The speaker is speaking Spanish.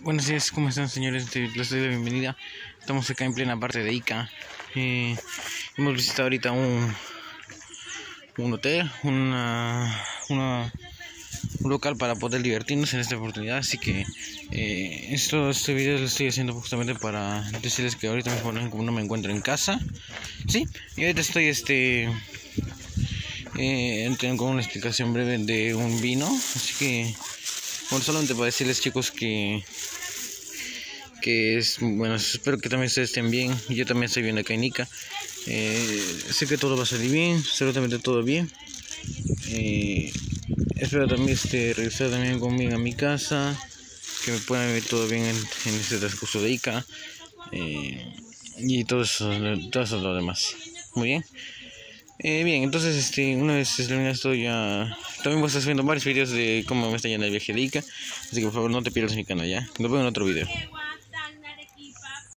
Buenos días, ¿cómo están, señores? Les doy la bienvenida. Estamos acá en plena parte de Ica. Hemos visitado ahorita un hotel, un local para poder divertirnos en esta oportunidad. Así que este video lo estoy haciendo justamente para decirles que ahorita mismo no me encuentro en casa. Sí, y ahorita estoy con una explicación breve de un vino. Así que, bueno, solamente para decirles, chicos, que bueno, espero que también ustedes estén bien. Yo también estoy bien acá en Ica. Sé que todo va a salir bien, absolutamente todo bien. Espero también regresar también conmigo a mi casa, que me puedan ver todo bien en este transcurso de Ica, y todo eso lo demás. Muy bien. Bien, entonces una vez terminado esto, ya también voy a estar subiendo varios videos de cómo me está yendo el viaje de Ica. Así que por favor no te pierdas mi canal, ya. Nos vemos en otro video.